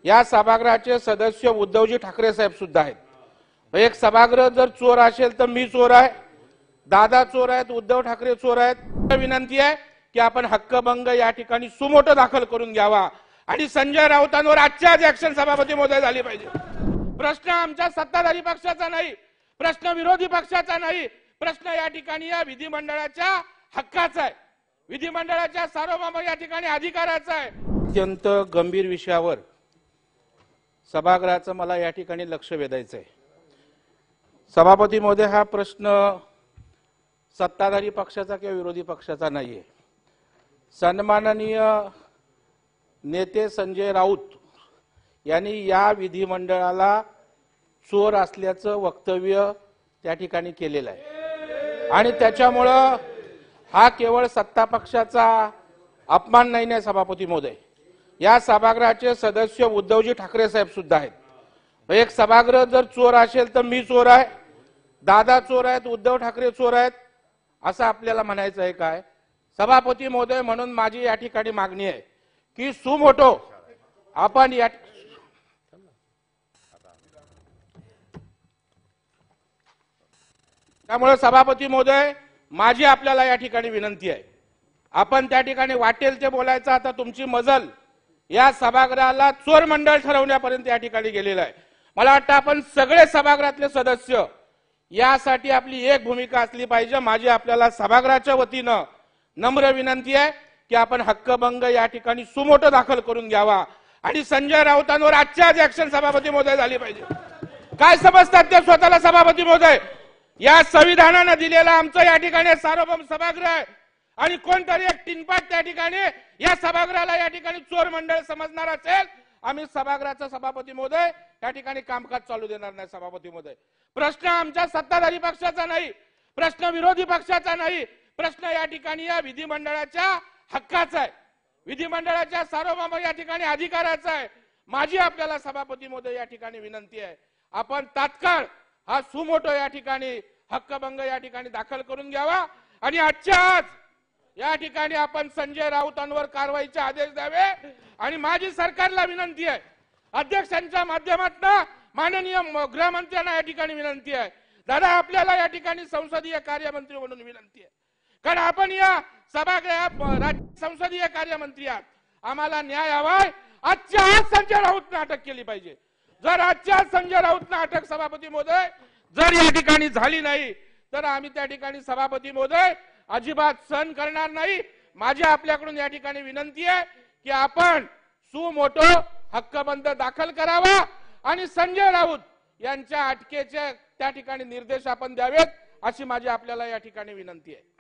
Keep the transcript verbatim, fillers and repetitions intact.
या सभागृहाचे सदस्य उद्धवजी ठाकरे साहेब सुद्धा आहेत। एक सभागृह जर चोर असेल तर मी चोर आहे, दादा चोर आहेत, उद्धव ठाकरे चोर आहेत। विनंती आहे की आपण हक्कभंग या ठिकाणी सुमोटो दाखल करून घ्यावा आणि संजय राऊतांवर आजच्या आज ऍक्शन सभापती महोदय झाली पाहिजे। प्रश्न आमच्या सत्ताधारी पक्षाचा नाही, प्रश्न विरोधी पक्षाचा नाही, प्रश्न या ठिकाणी या विधिमंडळाच्या हक्काचा आहे, विधिमंडळाच्या सार्वभौम या ठिकाणी अधिकाराचा आहे। अत्यंत गंभीर विषयावर सभागृहाचं मला या ठिकाणी लक्ष वेधायचं आहे। सभापती महोदय, हा प्रश्न सत्ताधारी पक्षाचा किंवा विरोधी पक्षाचा नाहीये। सन्माननीय नेते संजय राऊत यांनी या विधिमंडळाला चोर असल्याचं वक्तव्य त्या ठिकाणी केलेलं आहे आणि त्याच्यामुळं हा केवळ सत्ता पक्षाचा अपमान नाही ना सभापती महोदय, या सभागृहाचे सदस्य उद्धवजी ठाकरे साहेब सुद्धा आहेत। एक सभागृह जर चोर असेल तर मी चोर आहे, दादा चोर आहेत, उद्धव ठाकरे चोर आहेत असं आपल्याला म्हणायचं आहे काय? सभापती महोदय, म्हणून माझी या ठिकाणी मागणी आहे की सुमोटो आपण या त्यामुळे सभापती महोदय माझी आपल्याला या ठिकाणी विनंती आहे, आपण त्या ठिकाणी वाटेल ते बोलायचं। आता तुमची मजल या सभागृहाला चोर मंडळ ठरवण्यापर्यंत या ठिकाणी गेलेलं आहे। मला वाटतं आपण सगळे सभागृहातले सदस्य यासाठी आपली एक भूमिका असली पाहिजे। माझी आपल्याला सभागृहाच्या वतीनं नम्र विनंती आहे की आपण हक्कभंग या ठिकाणी सुमोटो दाखल करून घ्यावा आणि संजय राऊतांवर आजच्या आज ऍक्शन सभापती महोदय झाली पाहिजे। काय समजतात ते स्वतःला सभापती महोदय? या संविधानानं दिलेला आमचं या ठिकाणी सार्वभौम सभागृह आहे आणि कोणतरी एक टिनपाट त्या ठिकाणी या सभागृहाला या ठिकाणी चोर मंडळ समजणार असेल, आम्ही सभागृहाचा सभापती महोदय या ठिकाणी कामकाज चालू देणार नाही। सभापती महोदय, प्रश्न आमच्या सत्ताधारी पक्षाचा नाही, प्रश्न विरोधी पक्षाचा नाही, प्रश्न या ठिकाणी या विधिमंडळाच्या हक्काचा आहे, विधिमंडळाच्या सार्वभौम या ठिकाणी अधिकाराचा आहे। माझी आपल्याला सभापती महोदय या ठिकाणी विनंती आहे, आपण तात्काळ हा सुमोटो या ठिकाणी हक्कभंग या ठिकाणी दाखल करून घ्यावा आणि आजच्या आज या ठिकाणी आपण संजय राऊतांवर कारवाईचे आदेश द्यावे। आणि माझी सरकारला विनंती आहे, अध्यक्षांच्या माध्यमातून माननीय गृहमंत्र्यांना या ठिकाणी विनंती आहे, दादा आपल्याला या ठिकाणी संसदीय कार्यमंत्री म्हणून विनंती आहे, कारण आपण या सभागृहात संसदीय कार्यमंत्री आहात, आम्हाला न्याय हवाय। आजच्या आज संजय राऊतने अटक केली पाहिजे। जर आजच्या संजय राऊतने अटक सभापती महोदय जर या ठिकाणी झाली नाही तर आम्ही त्या ठिकाणी सभापती महोदय अजिबात सहन करणार नाही। माझी आपल्याकडून या ठिकाणी विनंती आहे की आपण सुमोटो हक्कबंद दाखल करावा आणि संजय राऊत यांच्या अटकेचे त्या ठिकाणी निर्देश आपण द्यावेत, अशी माझी आपल्याला या ठिकाणी विनंती आहे।